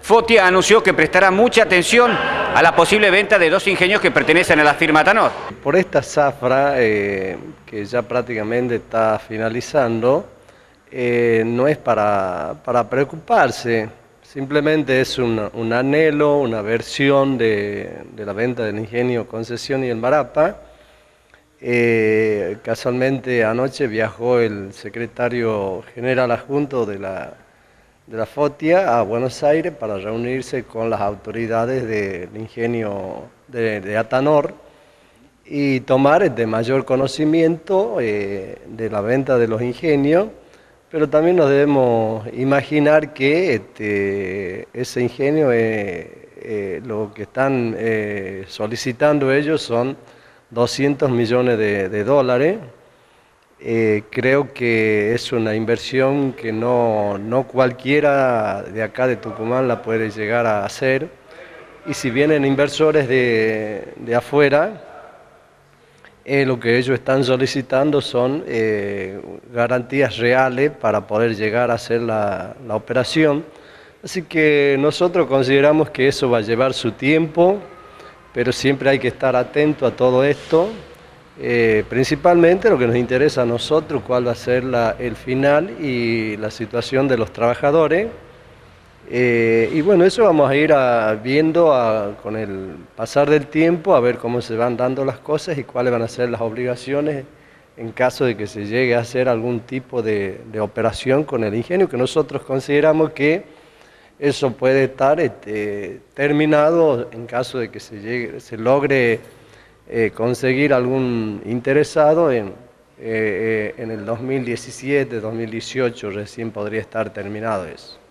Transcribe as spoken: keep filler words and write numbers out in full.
Fotia anunció que prestará mucha atención a la posible venta de dos ingenios que pertenecen a la firma Atanor. Por esta zafra, eh, que ya prácticamente está finalizando, eh, no es para, para preocuparse, simplemente es un, un anhelo, una versión de, de la venta del ingenio Concesión y el Marapa. Eh, casualmente anoche viajó el secretario general adjunto de la, de la Fotia a Buenos Aires para reunirse con las autoridades del ingenio de, de Atanor y tomar de mayor conocimiento eh, de la venta de los ingenios, pero también nos debemos imaginar que este, ese ingenio, eh, eh, lo que están eh, solicitando ellos son doscientos millones de, de dólares. Eh, creo que es una inversión que no, no cualquiera de acá de Tucumán la puede llegar a hacer, y si vienen inversores de, de afuera, Eh, lo que ellos están solicitando son eh, garantías reales para poder llegar a hacer la, la operación. Así que nosotros consideramos que eso va a llevar su tiempo, pero siempre hay que estar atento a todo esto. Eh, principalmente lo que nos interesa a nosotros, cuál va a ser la, el final y la situación de los trabajadores. Eh, y bueno, eso vamos a ir a, viendo a, con el pasar del tiempo, a ver cómo se van dando las cosas y cuáles van a ser las obligaciones en caso de que se llegue a hacer algún tipo de, de operación con el ingenio, que nosotros consideramos que eso puede estar este, terminado en caso de que se, llegue, se logre eh, conseguir algún interesado en, eh, eh, en el dos mil diecisiete, dos mil dieciocho, recién podría estar terminado eso.